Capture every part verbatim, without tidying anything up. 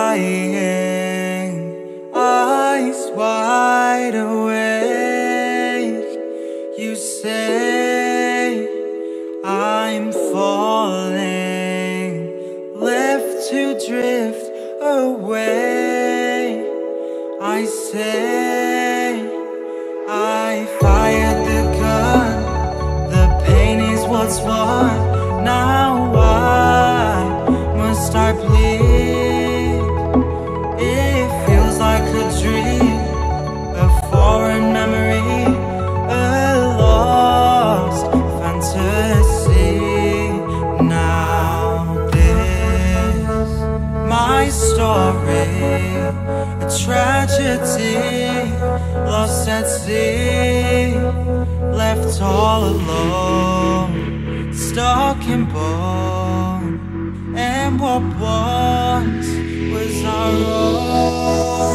lying, eyes wide awake. You say I'm falling, left to drift away. I say I fired the gun, the pain is what's what. Now why must I bleed? It feels like a dream, a foreign memory, a lost fantasy. Now this, my story, a tragedy, lost at sea, left all alone, stuck in bone. And what once was our own.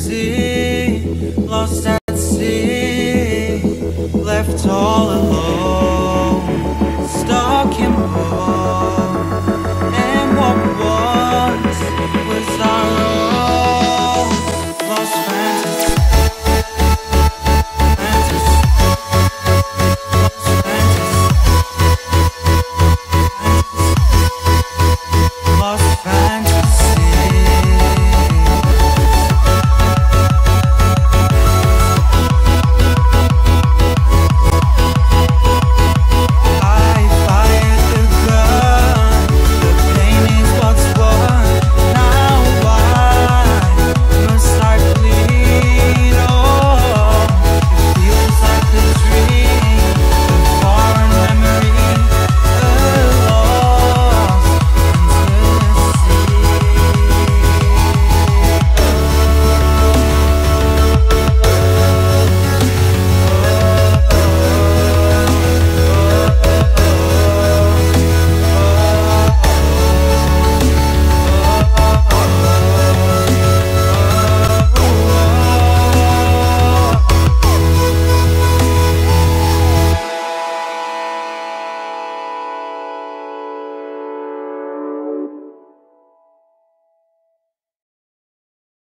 Tragedy, lost at sea, left all alone.